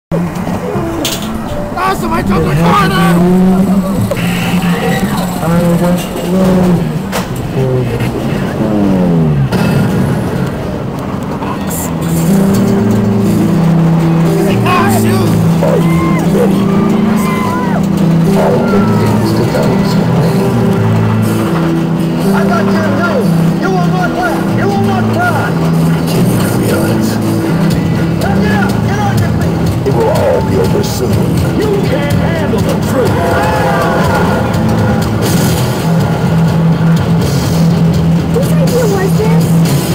Awesome, I took the corner! I went alone. Oh, shoot! Are you ready? All the things that those I got your news. You will not laugh. You will not cry. Can you realize Now get up. Get on your feet. it will all be over soon? You can't handle the truth. Whose idea was this?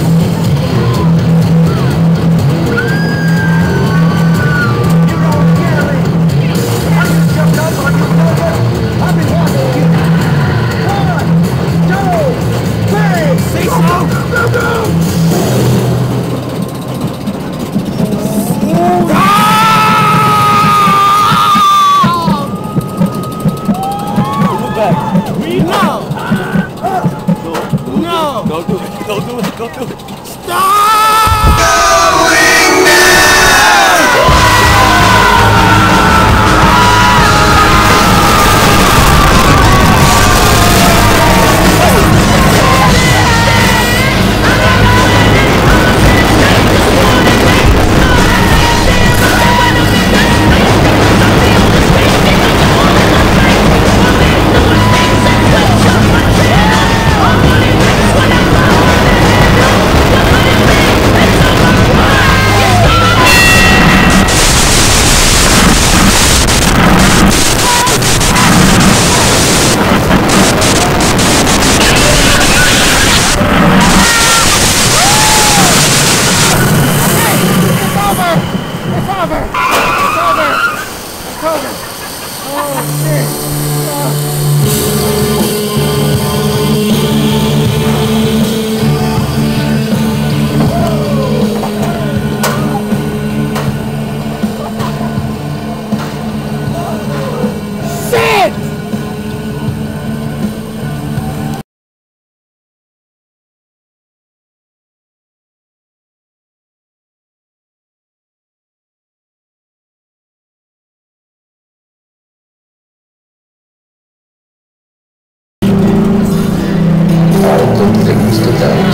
You don't scare me. I just jumped up on you, brother. I've been watching you. 1, 2, 3. Say so! Go! No! No! Don't do it. Don't do it. Don't do it. Stop! All the things that